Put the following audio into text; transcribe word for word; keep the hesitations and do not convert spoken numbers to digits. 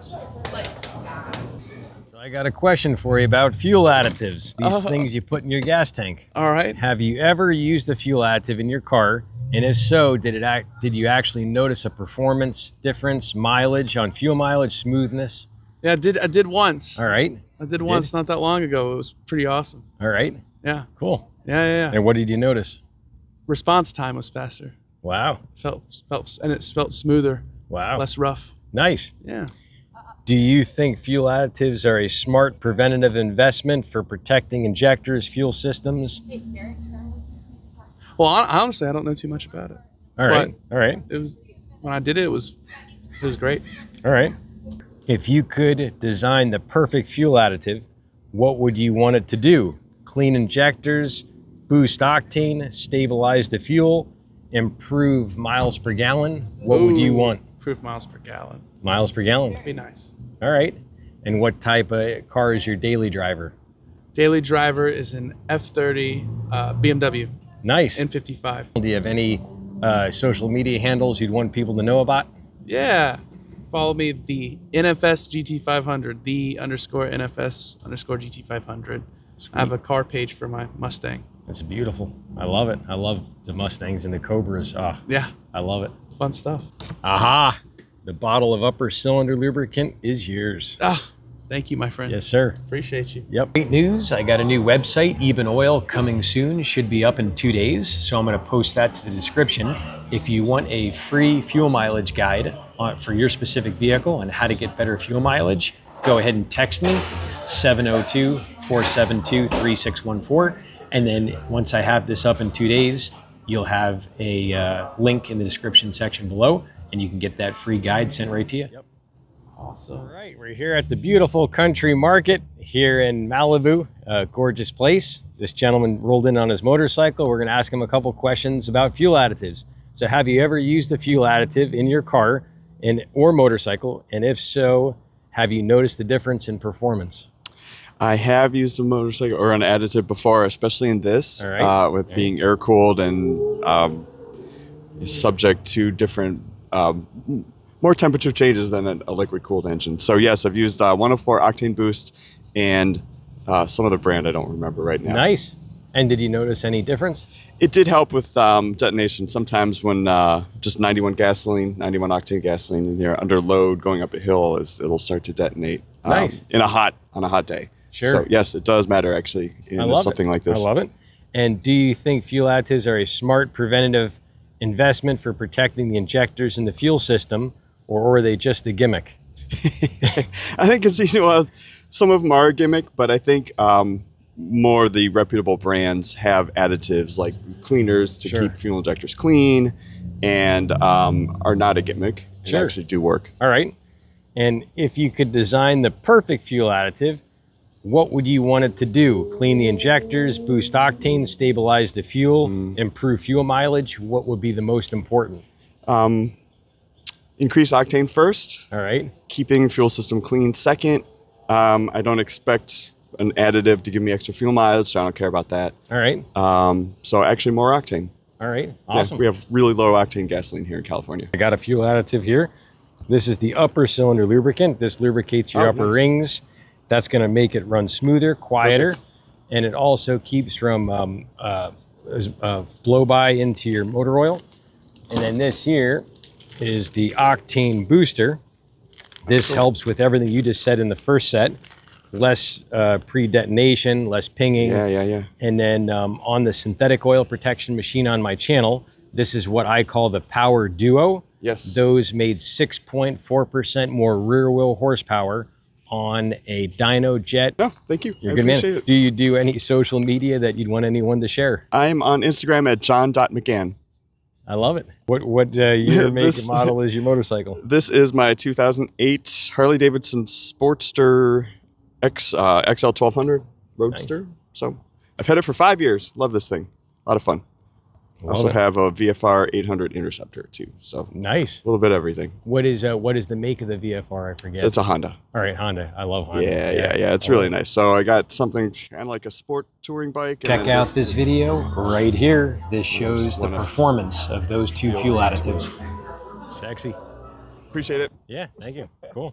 So I got a question for you about fuel additives, these Uh, things you put in your gas tank. All right. Have you ever used a fuel additive in your car? And if so, did it act, did you actually notice a performance difference, mileage on fuel mileage, smoothness? Yeah, I did. I did once. All right. I did once Did? not that long ago. It was pretty awesome. All right. Yeah. Cool. Yeah, yeah, yeah. And what did you notice? Response time was faster. Wow. Felt felt and it felt smoother. Wow. Less rough. Nice. Yeah. Do you think fuel additives are a smart preventative investment for protecting injectors, fuel systems? Well, hon- honestly, I don't know too much about it. All right. All right. It was when I did it. It was it was great. All right. If you could design the perfect fuel additive, what would you want it to do? Clean injectors, boost octane, stabilize the fuel, improve miles per gallon. What would you Ooh, want? Proof miles per gallon. Miles per gallon. Be nice. All right. And what type of car is your daily driver? Daily driver is an F thirty uh, B M W Nice. N fifty-five. Do you have any uh, social media handles you'd want people to know about? Yeah. Follow me, the N F S G T five hundred, the underscore N F S underscore G T five hundred. Sweet. I have a car page for my Mustang. That's beautiful. I love it. I love the Mustangs and the Cobras. Ah, Yeah, I love it. fun stuff. Aha! The bottle of upper cylinder lubricant is yours. Ah, thank you, my friend. Yes, sir. Appreciate you. Yep. Great news. I got a new website, Eben Oil, coming soon. Should be up in two days. So I'm going to post that to the description. If you want a free fuel mileage guide on, for your specific vehicle and how to get better fuel mileage, go ahead and text me, seven oh two, four seven two, three six one four. And then once I have this up in two days, you'll have a uh, link in the description section below, and you can get that free guide sent right to you. Yep. Awesome. All right, we're here at the beautiful country market here in Malibu, a gorgeous place. This gentleman rolled in on his motorcycle. We're going to ask him a couple questions about fuel additives. So have you ever used a fuel additive in your car and or motorcycle? And if so, have you noticed the difference in performance? I have used a motorcycle or an additive before, especially in this, All right. uh, with Okay. being air cooled and um, subject to different, um, more temperature changes than a, a liquid cooled engine. So yes, I've used uh, one oh four octane boost and uh, some other brand I don't remember right now. Nice. And did you notice any difference? It did help with um, detonation. Sometimes when uh, just ninety-one gasoline, ninety-one octane gasoline, and you're under load going up a hill, is it'll start to detonate. Um, Nice. In a hot on a hot day. Sure. So yes, it does matter actually in I love something it. like this. I love it. And do you think fuel additives are a smart preventative investment for protecting the injectors in the fuel system, or are they just a gimmick? I think it's easy. Well, some of them are a gimmick, but I think um, more the reputable brands have additives like cleaners to Sure. keep fuel injectors clean, and um, are not a gimmick and Sure. actually do work. All right. And if you could design the perfect fuel additive, what would you want it to do? Clean the injectors, boost octane, stabilize the fuel, Mm. improve fuel mileage? What would be the most important? Um, increase octane first, All right. keeping fuel system clean second. Um, I don't expect an additive to give me extra fuel mileage, so I don't care about that. All right. Um, so actually more octane. All right. Yeah, Awesome. we have really low octane gasoline here in California. I got a fuel additive here. This is the upper cylinder lubricant. This lubricates your Oh, upper nice. rings. That's going to make it run smoother, quieter, Perfect. and it also keeps from um, uh, uh, blow by into your motor oil. And then this here is the octane booster. This Cool. helps with everything you just said in the first set. Less uh, pre-detonation, less pinging. Yeah, yeah, yeah. And then um, on the synthetic oil protection machine on my channel, this is what I call the Power Duo. Yes. Those made six point four percent more rear wheel horsepower on a dyno jet. No, thank you. You're I a good man. appreciate it. Do you do any social media that you'd want anyone to share? I'm on Instagram at john dot mcgann. I love it. What what uh, year, make, This- and model is your motorcycle? This is my two thousand eight Harley Davidson Sportster X uh, X L twelve hundred Roadster. So I've had it for five years. Love this thing. A lot of fun. I Love also it. have a V F R eight hundred Interceptor too. So a Nice. little bit of everything. What is uh, what is the make of the V F R? I forget. It's a Honda. All right, Honda. I love Honda. Yeah, yeah, yeah. It's I really love it. nice. So I got something kind of like a sport touring bike. and Check then out this video right here. This shows just the wanna performance of those two feel fuel into additives. Sexy. Appreciate it. Yeah, thank you. Cool.